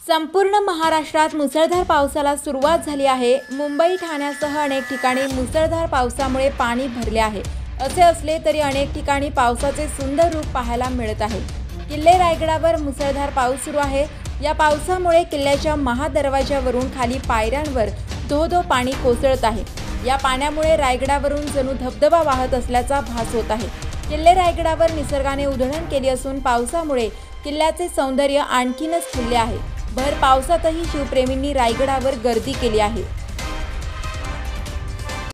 संपूर्ण महाराष्ट्रात मुसळधार पावसाला सुरुवात झाली आहे। मुंबई ठाण्यासह अनेक ठिकाणी मुसळधार पावसामुळे पाणी भरले आहे। असे असले तरी अनेक ठिकाणी पावसाचे सुंदर रूप पाहायला मिळत आहे। किल्ले रायगडावर मुसळधार पाऊस सुरू आहे। या पावसामुळे किल्ल्याच्या महादरवाज्यावरून खाली पायऱ्यांवर धो-धो पाणी कोसळत आहे। या पाण्यामुळे रायगडावरून जणू धबधबा वाहत असल्याचा भास होत आहे। किल्ले रायगडावर निसर्गाने उधळण केली असून पावसामुळे किल्ल्याचे सौंदर्य आणखीनच फुलले आहे। भर पावसातही शिवप्रेमींनी रायगडावर गर्दी केली आहे।